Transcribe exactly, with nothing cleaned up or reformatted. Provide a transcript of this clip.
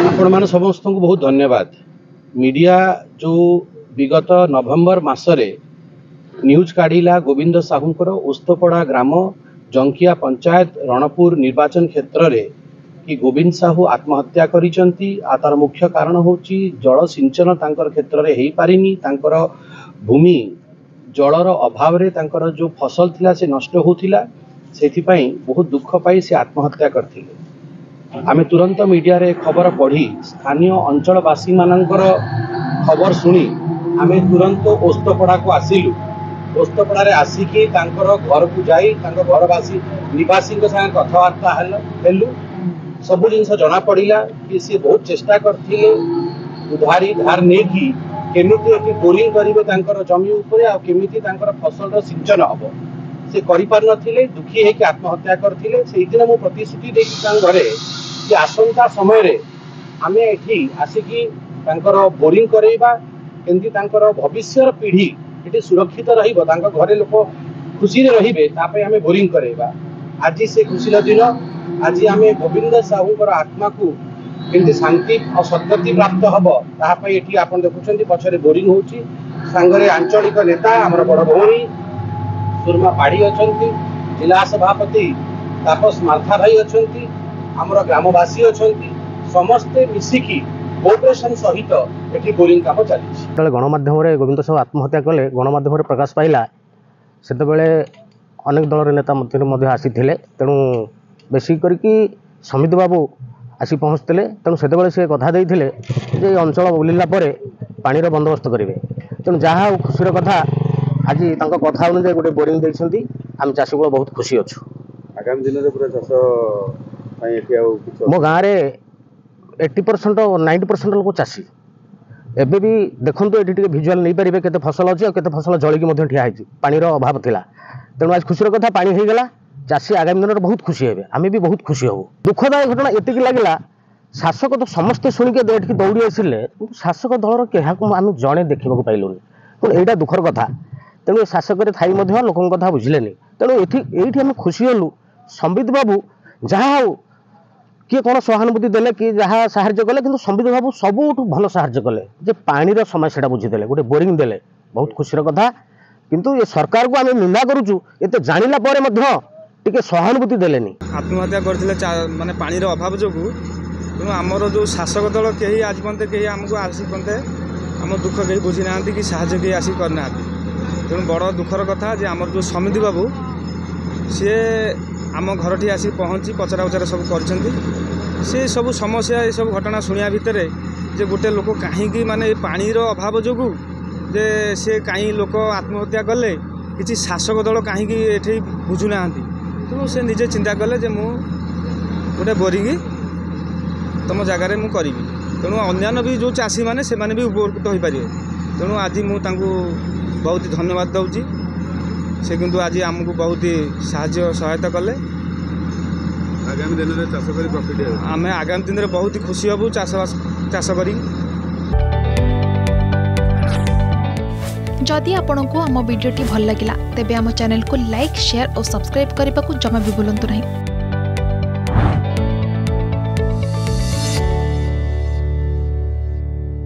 आपण मान समस्त को बहुत धन्यवाद। मीडिया जो विगत नवेम्बर मासरे न्यूज काढ़िला गोविंद साहूंकर ओस्तपड़ा ग्राम जंकिया पंचायत रणपुर निर्वाचन क्षेत्र रे कि गोविंद साहू आत्महत्या करिसंती। तार मुख्य कारण होची जल सिंचन तांकर क्षेत्र रे हेई पारिनी। तांकर भूमि जलर अभाव रे तांकर जो फसल थिला से नष्ट होतिला, सेथि पई बहुत दुख पाई से आत्महत्या करथिले। आमे तुरंत मीडिया रे खबर पढ़ी स्थानीय अंचलवासी मानकर खबर सुनी आमे तुरंत ओस्तपड़ा को आसिलु। ओस्तपड़ा रे आसिकी तांकर घर को जाई तांकर घरवासी निवासी के संग कथबार्ता हेलु। सब जिनस जना पड़िला कि सी बहुत चेष्टा करथिले उधारी धार नेकी केमिति एटी बोरिंग करिवे तांकर जमी ऊपर आ केमिति तांकर फसल रो सिंचन हबो से करि पार नथिले। दुखी हे कि आत्महत्या करथिले। सेहि दिन मु प्रतिश्रुति देई तांग घरे कि आसंता समय रे आमे एठी आसिकी तांकर बोरिंग करेबा केंति तांकर भविष्य पीढ़ी एठी सुरक्षित रहिबो, तांकर घरे लोक खुशी रे रहिबे, तापे आमे बोरिंग करेबा। आज से खुशीर दिन आज आमे गोविंद साहूंकर आत्मा को केंति शांति और सद्गति प्राप्त हबो ताहा एठी आपण देखुछन्ती पछरे बोरिंग होची। सांगरे आंचलिक नेता हमर बड़ भौणी सुरमा पाड़ी अछन्ती, जिला सभापति तापस मार्था भाई अछन्ती, हमर ग्रामवासी अछन्ती, समस्ते मिसिकी कोऑपरेशन सहित एठी बोरिंग काम चली। जेतले गणमाध्यम रे गोविंद साहू आत्महत्या कले गणमाध्यम रे प्रकाश पाइला सेते बेले अनेक दलर नेता मध्य मध्य आसीथिले। तेणु बेसी करके समित बाबू आसी पहुँचते। तेणु से सी कथा देते जे अंचल बुलिला परे पानीर बंदोबस्त करेंगे। तेणु जहाँ खुशीर कथा आज तांको कथा अनुसार गोटे बोरिंग देइछंती। आम चाषी कूल बहुत खुशी अच्छु। आगामी दिन में पूरा चाष मो गाँव में एट्टी परसेंट नाइंटी परसेंट लोक चाषी एबे भी देखु ये भिजुआल नहीं पारे केते फसल अच्छी और केते फसल जलिकी ठिया होती पानीर अभाव थिला। तेणु आज खुशीर कथा पानी हो गला। चाषी आगामी दिन में बहुत खुशी हे। आम भी बहुत खुशी हूँ। दुखदायक घटना एतिक लगे शासक तो समस्ते शुणिक एठिक दौड़ी आसिले शासक दलर क्या आम जड़े देखा पाइलुनि। तेणु यहाँ दुखर कथा। तेणु शासक थी लोक कथा बुझिले। तेणु ये आम खुशी हलु। संबित बाबू जहाँ हो किए कौन सहानुभूति देले कि जहाँ साहाଯ୍य कले, किंतु संबित बाबू सबुठ भल साहाଯ୍य कले जे पानीर समस्या बुझीदे गोटे बोरिंग देले। बहुत खुशीर कथा। किंतु ये सरकार को आम निंदा करुचु एते जानिला परे मध्य टिके सहानुभूति देलेनी। आत्महत्या करथिले माने पानीर अभाव जोगु। तेणु आमर जो शासक दल कहीं आज पन्ते कहीं आमको आसी पन्ते आम दुख कहीं बुझी ना कि साहाଯ୍य कहीं आसी करना। तेणु बड़ दुखर कथा जे आमर जो समिति बाबू सी आम घरठी आसी पहुँची पचरा उचरा सब कर सब समस्या ये सब घटना शुणिया भितर जे गोटे लोक कहीं माने पानीर अभाव जोगु जे से कहीं लोक आत्महत्या कले किसी शासक दल कहीं ये बुझुना। तेणु से निजे चिंता कले जे मु गोटे बोरिंग तुम जगार मु करी। तेणु अन्यान्य भी जो चाषी मैंने से भी उपकृत हो पारे। तेणु आज मुझे बहुत धन्यवाद दूची। से किंतु आज आमको बहुत साहाय्य सहायता कले। आगामी दिन में चाष कर प्रॉफिट आम आगामी दिन में बहुत खुशी हबू चाष चाष करी। जदि आपंक आम भिडी भल लगा तेब आम चैनल को लाइक शेयर और सब्सक्राइब करने को जमा भी भूलु नहीं।